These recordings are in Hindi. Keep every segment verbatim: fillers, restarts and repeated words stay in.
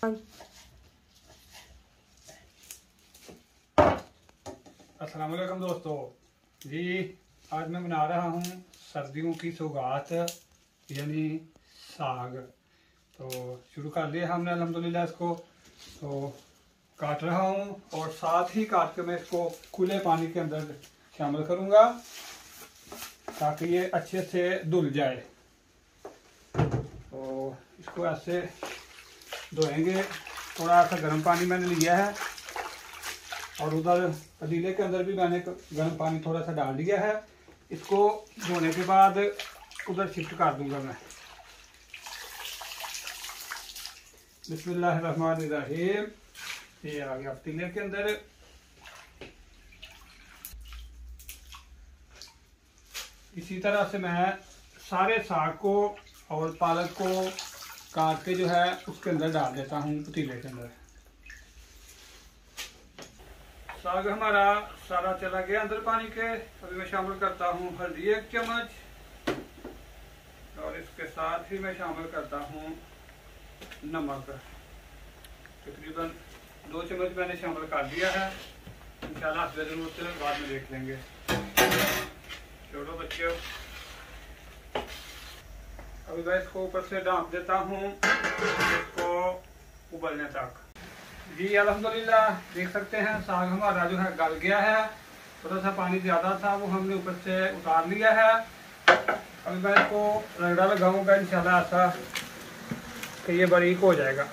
अस्सलाम वालेकुम दोस्तों जी। आज मैं बना रहा हूँ सर्दियों की सौगात यानी साग। तो शुरू कर लिया हमने अल्हम्दुलिल्लाह इसको। तो काट रहा हूँ और साथ ही काट के मैं इसको खुले पानी के अंदर शामिल करूँगा ताकि ये अच्छे से धुल जाए। तो इसको ऐसे धोएंगे। थोड़ा सा गर्म पानी मैंने लिया है और उधर पतीले के अंदर भी मैंने गर्म पानी थोड़ा सा डाल दिया है। इसको धोने के बाद उधर शिफ्ट कर दूंगा मैं। बिस्मिल्लाहिर्रहमानिर्रहीम। ये आ गया पतीले के अंदर। इसी तरह से मैं सारे साग को और पालक को काट के जो है उसके अंदर डाल देता हूँ पतीले के अंदर। साग हमारा सारा चला गया अंदर पानी के। अभी मैं शामिल करता हूँ हल्दी एक चम्मच और इसके साथ ही मैं शामिल करता हूँ नमक। तकरीबन दो चम्मच मैंने शामिल कर दिया है। इंशाल्लाह जरूरत से बाद में देख लेंगे। छोड़ो बच्चों, अभी मैं इसको ऊपर से ढाँप देता हूँ इसको उबलने तक। जी अल्हम्दुलिल्लाह देख सकते हैं साग हमारा जो है गल गया है। थोड़ा सा पानी ज़्यादा था वो हमने ऊपर से उतार लिया है। अभी मैं इसको रगड़ा लगाऊंगा इंशाल्लाह ऐसा कि ये बारीक हो जाएगा।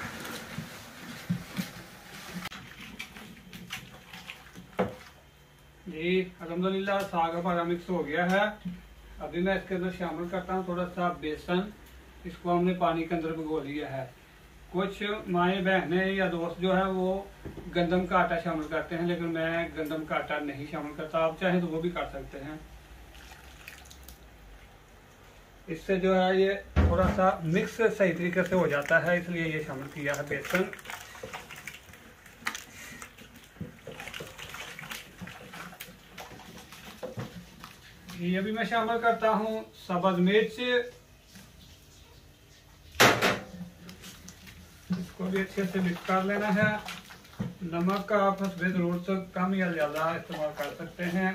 जी अल्हम्दुलिल्लाह साग हमारा मिक्स हो गया है। अभी मैं इसके अंदर शामिल करता हूँ थोड़ा सा बेसन। इसको हमने पानी के अंदर भिगो लिया है। कुछ माएँ बहनें या दोस्त जो है वो गंदम का आटा शामिल करते हैं, लेकिन मैं गंदम का आटा नहीं शामिल करता। आप चाहें तो वो भी कर सकते हैं। इससे जो है ये थोड़ा सा मिक्स सही तरीके से हो जाता है, इसलिए ये शामिल किया है बेसन। ये भी मैं शामिल करता हूँ सब्ज मिर्च। इसको भी अच्छे से मिक्स कर लेना है। नमक का आप जरूरत से कम या ज्यादा इस्तेमाल कर सकते हैं।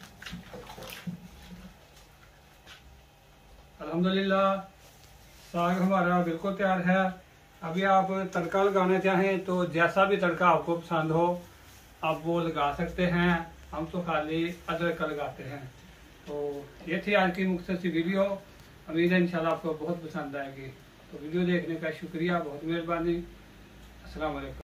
अल्हम्दुलिल्लाह साग हमारा बिल्कुल तैयार है। अभी आप तड़का लगाना चाहें तो जैसा भी तड़का आपको पसंद हो आप वो लगा सकते हैं। हम तो खाली अदरक का लगाते हैं। तो ये थी आज की मुख्तसर वीडियो। उम्मीद है इंशाल्लाह आपको बहुत पसंद आएगी। तो वीडियो देखने का शुक्रिया, बहुत मेहरबानी। अस्सलाम वालेकुम।